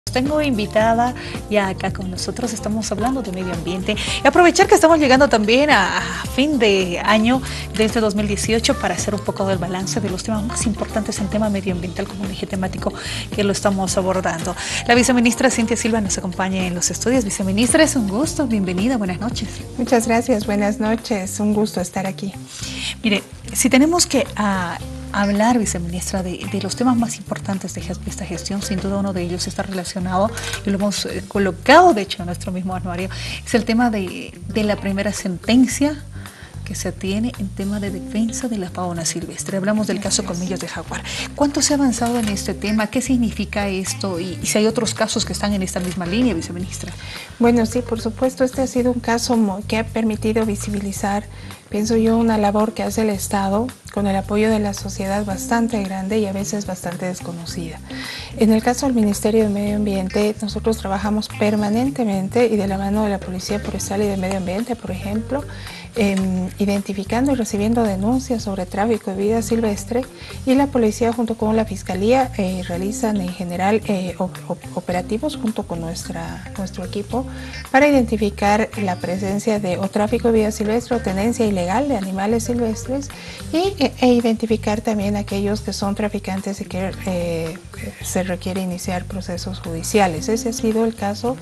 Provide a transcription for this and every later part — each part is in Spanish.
Tengo invitada ya acá con nosotros, estamos hablando de medio ambiente y aprovechar que estamos llegando también a fin de año de este 2018 para hacer un poco del balance de los temas más importantes en tema medioambiental como un eje temático que lo estamos abordando. La viceministra Cintia Silva nos acompaña en los estudios. Viceministra, es un gusto, bienvenida, buenas noches. Muchas gracias, buenas noches, un gusto estar aquí. Mire, si tenemos que hablar, viceministra, de los temas más importantes de esta gestión, sin duda uno de ellos está relacionado, y lo hemos colocado de hecho en nuestro mismo anuario, es el tema de la primera sentencia que se tiene en tema de defensa de la fauna silvestre. Hablamos del caso Colmillos de Jaguar. ¿Cuánto se ha avanzado en este tema? ¿Qué significa esto? Y si hay otros casos que están en esta misma línea, viceministra. Bueno, sí, por supuesto, este ha sido un caso que ha permitido visibilizar, pienso yo, una labor que hace el Estado con el apoyo de la sociedad bastante grande y a veces bastante desconocida. En el caso del Ministerio de Medio Ambiente, nosotros trabajamos permanentemente y de la mano de la Policía Forestal y de Medio Ambiente, por ejemplo, identificando y recibiendo denuncias sobre tráfico de vida silvestre, y la policía junto con la Fiscalía realizan en general operativos junto con nuestro equipo para identificar la presencia de o tráfico de vida silvestre o tenencia ilegal de animales silvestres e identificar también aquellos que son traficantes y que se requiere iniciar procesos judiciales. Ese ha sido el caso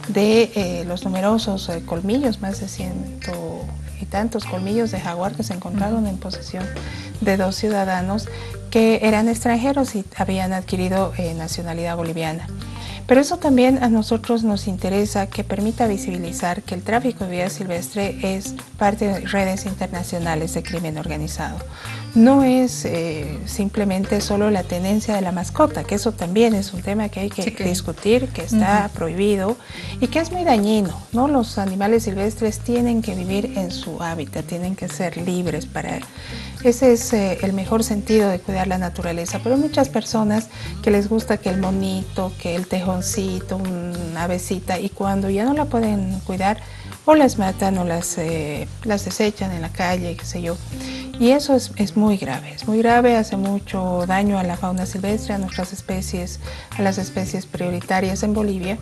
de los numerosos colmillos, más de 100 y tantos colmillos de jaguar que se encontraron en posesión de 2 ciudadanos que eran extranjeros y habían adquirido nacionalidad boliviana. Pero eso también a nosotros nos interesa, que permita visibilizar que el tráfico de vida silvestre es parte de redes internacionales de crimen organizado. No es simplemente solo la tenencia de la mascota, que eso también es un tema que hay que discutir, que está prohibido y que es muy dañino, ¿no? Los animales silvestres tienen que vivir en su hábitat, tienen que ser libres para... Ese es el mejor sentido de cuidar la naturaleza, pero hay muchas personas que les gusta que el monito, que el tejoncito, una avecita, y cuando ya no la pueden cuidar, o las matan o las desechan en la calle, qué sé yo. Y eso es muy grave, hace mucho daño a la fauna silvestre, a nuestras especies, a las especies prioritarias en Bolivia.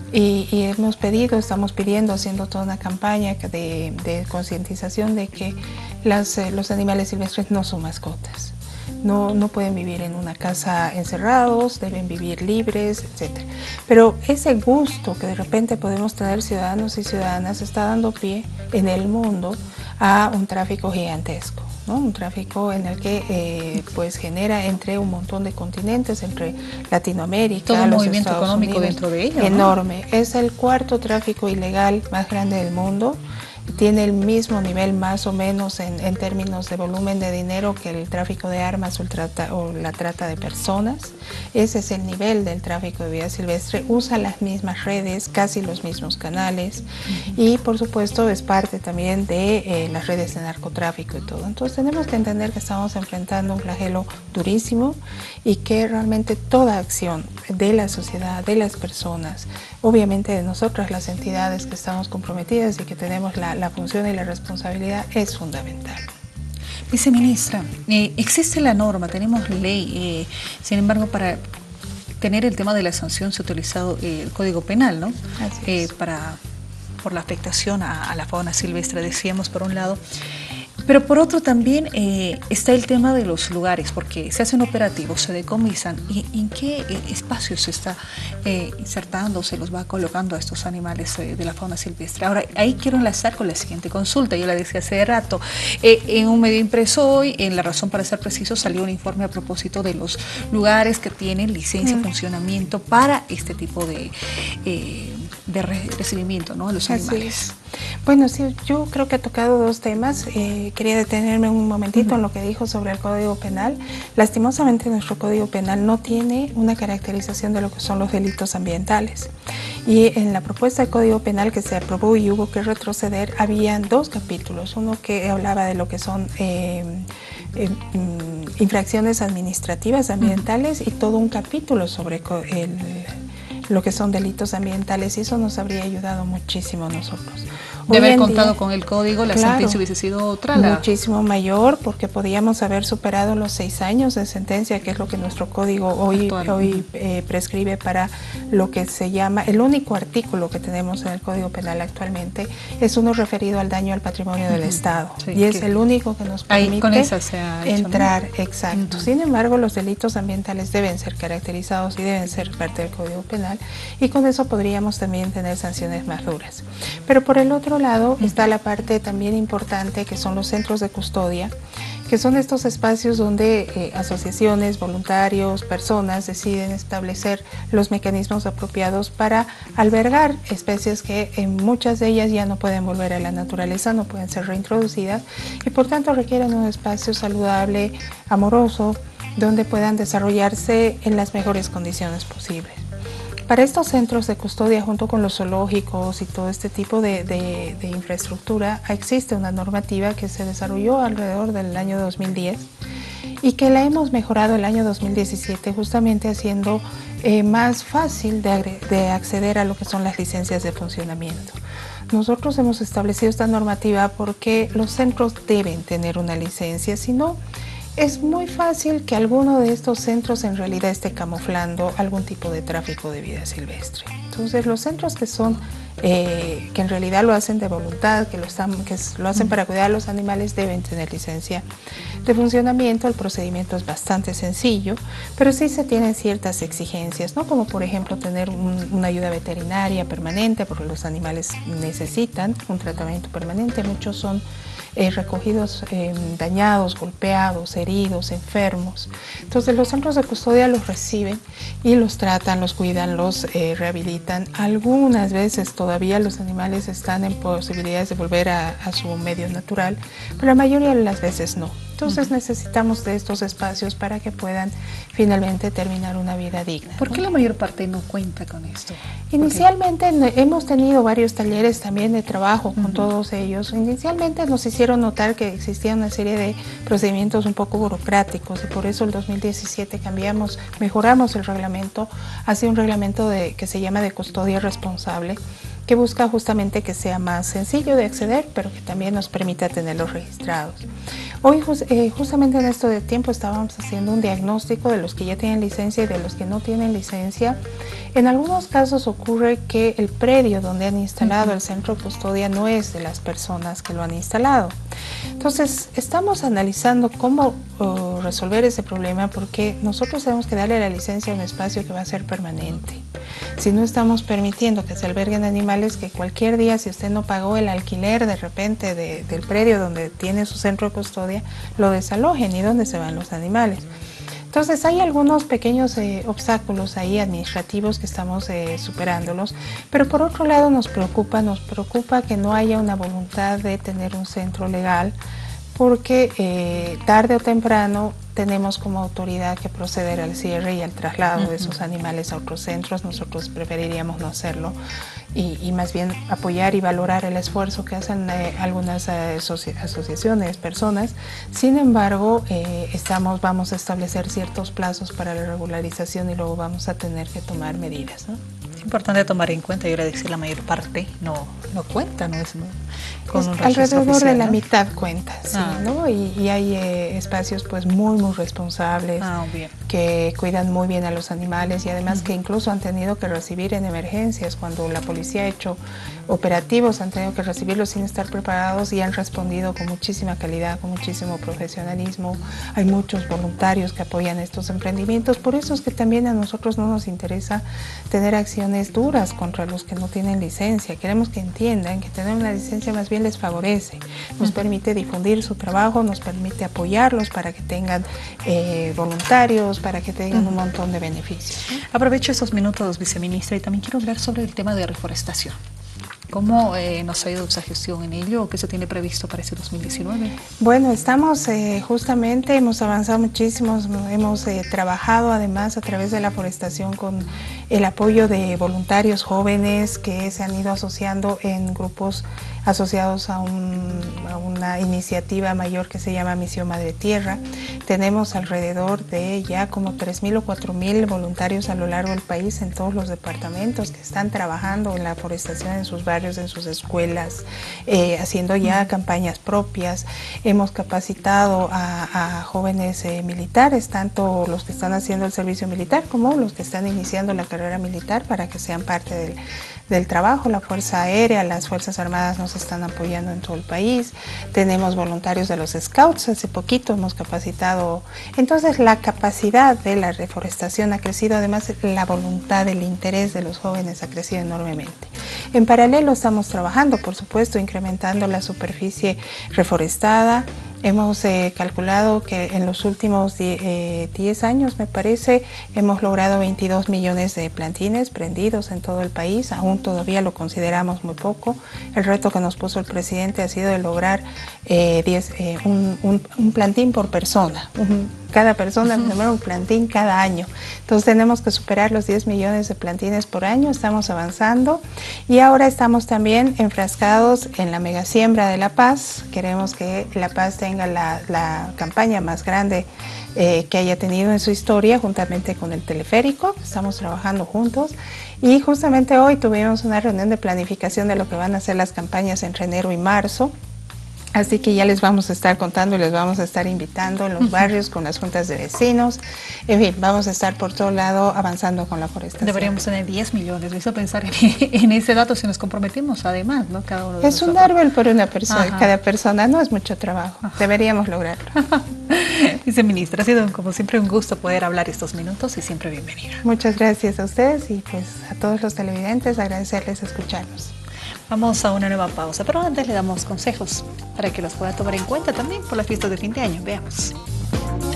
Y estamos pidiendo, haciendo toda una campaña de concientización de que los animales silvestres no son mascotas. No pueden vivir en una casa encerrados, deben vivir libres, etc. Pero ese gusto que de repente podemos tener ciudadanos y ciudadanas está dando pie en el mundo a un tráfico gigantesco, ¿no? Un tráfico en el que pues genera entre un montón de continentes, entre Latinoamérica, todo un los movimiento Estados económico Unidos, dentro de ella, enorme, ¿no? Es el cuarto tráfico ilegal más grande del mundo. Tiene el mismo nivel más o menos en términos de volumen de dinero que el tráfico de armas o la trata de personas. Ese es el nivel del tráfico de vida silvestre. Usa las mismas redes, casi los mismos canales, y por supuesto es parte también de las redes de narcotráfico y todo. Entonces tenemos que entender que estamos enfrentando un flagelo durísimo y que realmente toda acción de la sociedad, de las personas, obviamente de nosotras las entidades que estamos comprometidas y que tenemos la función y la responsabilidad, es fundamental. Viceministra, existe la norma, tenemos ley, sin embargo, para tener el tema de la sanción se ha utilizado el Código Penal, ¿no? Así es. Por la afectación a la fauna silvestre, decíamos por un lado. Pero por otro también está el tema de los lugares, porque se hacen operativos, se decomisan, y en qué espacios se está insertando, se los va colocando a estos animales de la fauna silvestre. Ahora, ahí quiero enlazar con la siguiente consulta, yo la decía hace rato, en un medio impreso hoy, en La Razón para ser preciso, salió un informe a propósito de los lugares que tienen licencia de funcionamiento para este tipo de recibimiento, ¿no?, de los animales. Bueno, sí, yo creo que ha tocado dos temas. Quería detenerme un momentito en lo que dijo sobre el Código Penal. Lastimosamente nuestro Código Penal no tiene una caracterización de lo que son los delitos ambientales. Y en la propuesta de Código Penal que se aprobó y hubo que retroceder, habían 2 capítulos. Uno que hablaba de lo que son infracciones administrativas ambientales y todo un capítulo sobre lo que son delitos ambientales, y eso nos habría ayudado muchísimo a nosotros. De haber contado con el código, la sentencia hubiese sido otra. Muchísimo mayor, porque podíamos haber superado los 6 años de sentencia, que es lo que nuestro código hoy prescribe para lo que se llama, el único artículo que tenemos en el Código Penal actualmente es uno referido al daño al patrimonio del Estado, y es el único que nos permite con esa se ha hecho, entrar, ¿no? Exacto. Sin embargo, los delitos ambientales deben ser caracterizados y deben ser parte del Código Penal, y con eso podríamos también tener sanciones más duras. Pero por el otro lado está la parte también importante, que son los centros de custodia, que son estos espacios donde asociaciones, voluntarios, personas deciden establecer los mecanismos apropiados para albergar especies que muchas de ellas ya no pueden volver a la naturaleza, no pueden ser reintroducidas, y por tanto requieren un espacio saludable, amoroso, donde puedan desarrollarse en las mejores condiciones posibles. Para estos centros de custodia, junto con los zoológicos y todo este tipo de infraestructura, existe una normativa que se desarrolló alrededor del año 2010 y que la hemos mejorado el año 2017, justamente haciendo más fácil de acceder a lo que son las licencias de funcionamiento. Nosotros hemos establecido esta normativa porque los centros deben tener una licencia, si no, es muy fácil que alguno de estos centros en realidad esté camuflando algún tipo de tráfico de vida silvestre. Entonces, los centros que en realidad lo hacen de voluntad, que lo hacen para cuidar a los animales, deben tener licencia de funcionamiento. El procedimiento es bastante sencillo, pero sí se tienen ciertas exigencias, ¿no? Como por ejemplo tener una ayuda veterinaria permanente, porque los animales necesitan un tratamiento permanente. Muchos son recogidos dañados, golpeados, heridos, enfermos. Entonces los centros de custodia los reciben y los tratan, los cuidan, los rehabilitan. Algunas veces todavía los animales están en posibilidades de volver a su medio natural, pero la mayoría de las veces no. Entonces necesitamos de estos espacios para que puedan finalmente terminar una vida digna. ¿Por qué la mayor parte no cuenta con esto? Inicialmente hemos tenido varios talleres también de trabajo con todos ellos. Inicialmente nos hicieron notar que existía una serie de procedimientos un poco burocráticos, y por eso en 2017 mejoramos el reglamento hacia un reglamento que se llama de custodia responsable, que busca justamente que sea más sencillo de acceder, pero que también nos permita tenerlos registrados. Hoy justamente en esto de tiempo estábamos haciendo un diagnóstico de los que ya tienen licencia y de los que no tienen licencia. En algunos casos ocurre que el predio donde han instalado el centro de custodia no es de las personas que lo han instalado. Entonces estamos analizando cómo resolver ese problema, porque nosotros tenemos que darle la licencia a un espacio que va a ser permanente. Si no estamos permitiendo que se alberguen animales que cualquier día, si usted no pagó el alquiler de repente del predio donde tiene su centro de custodia, lo desalojen, y dónde se van los animales. Entonces hay algunos pequeños obstáculos ahí administrativos que estamos superándolos, pero por otro lado nos preocupa que no haya una voluntad de tener un centro legal, porque tarde o temprano tenemos como autoridad que proceder al cierre y al traslado de esos animales a otros centros. Nosotros preferiríamos no hacerlo y más bien apoyar y valorar el esfuerzo que hacen algunas asociaciones, personas. Sin embargo, vamos a establecer ciertos plazos para la regularización y luego vamos a tener que tomar medidas, ¿no? Es importante tomar en cuenta, yo le decía, la mayor parte no cuenta, ¿no? Con un registro alrededor oficial, de la ¿no? mitad cuenta, sí, ¿no? Y hay espacios pues muy responsables, que cuidan muy bien a los animales, y además que incluso han tenido que recibir en emergencias, cuando la policía ha hecho operativos, han tenido que recibirlos sin estar preparados, y han respondido con muchísima calidad, con muchísimo profesionalismo. Hay muchos voluntarios que apoyan estos emprendimientos. Por eso es que también a nosotros no nos interesa tener acciones duras contra los que no tienen licencia. Queremos que entiendan que tener una licencia más bien les favorece, nos permite difundir su trabajo, nos permite apoyarlos para que tengan voluntarios, para que tengan un montón de beneficios. Aprovecho estos minutos, viceministra, y también quiero hablar sobre el tema de reforestación. ¿Cómo nos ha ido esa gestión en ello? ¿Qué se tiene previsto para este 2019? Bueno, estamos justamente, hemos avanzado muchísimo, hemos trabajado además a través de la forestación con el apoyo de voluntarios jóvenes que se han ido asociando en grupos asociados a una iniciativa mayor que se llama Misión Madre Tierra. Tenemos alrededor de ya como 3.000 o 4.000 voluntarios a lo largo del país en todos los departamentos que están trabajando en la forestación en sus barrios, en sus escuelas, haciendo ya campañas propias. Hemos capacitado a jóvenes militares, tanto los que están haciendo el servicio militar como los que están iniciando la carrera militar, para que sean parte del trabajo. La Fuerza Aérea, las Fuerzas Armadas nos están apoyando en todo el país. Tenemos voluntarios de los Scouts, hace poquito hemos capacitado. Entonces la capacidad de la reforestación ha crecido, además la voluntad, el interés de los jóvenes ha crecido enormemente. En paralelo estamos trabajando, por supuesto, incrementando la superficie reforestada. Hemos calculado que en los últimos 10 años, me parece, hemos logrado 22 millones de plantines prendidos en todo el país. Aún todavía lo consideramos muy poco. El reto que nos puso el presidente ha sido de lograr un plantín por persona. Cada persona primero un plantín cada año. Entonces tenemos que superar los 10 millones de plantines por año. Estamos avanzando y ahora estamos también enfrascados en la mega siembra de La Paz. Queremos que La Paz tenga la campaña más grande que haya tenido en su historia, juntamente con el teleférico. Estamos trabajando juntos y justamente hoy tuvimos una reunión de planificación de lo que van a ser las campañas entre enero y marzo. Así que ya les vamos a estar contando y les vamos a estar invitando en los barrios con las juntas de vecinos. En fin, vamos a estar por todo lado avanzando con la forestación. Deberíamos tener 10 millones. Me hizo pensar en ese dato si nos comprometimos, además, ¿no? Cada uno de es nosotros. Un árbol por una persona. Cada persona no es mucho trabajo. Deberíamos lograrlo. Viceministra, ha sido como siempre un gusto poder hablar estos minutos y siempre bienvenida. Muchas gracias a ustedes y pues a todos los televidentes agradecerles escucharnos. Vamos a una nueva pausa, pero antes le damos consejos para que los pueda tomar en cuenta también por las fiestas de fin de año. Veamos.